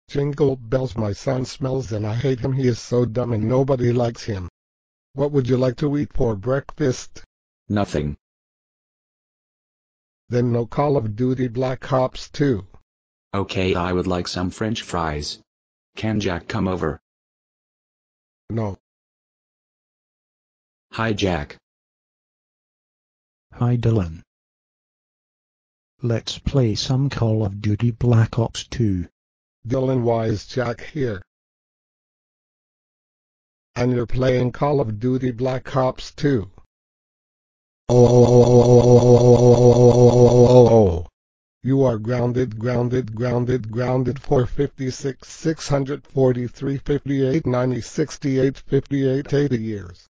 Jingle bells, my son smells and I hate him. He is so dumb and nobody likes him. What would you like to eat for breakfast? Nothing. Then no Call of Duty Black Ops 2. Okay, I would like some French fries. Can Jack come over? No. Hi Jack. Hi Dylan. Let's play some Call of Duty Black Ops 2. Dylan, why is Jack here? And you're playing Call of Duty Black Ops 2. Oh. You are grounded for 56, 643, 58, 90, 68, 58, 80 years.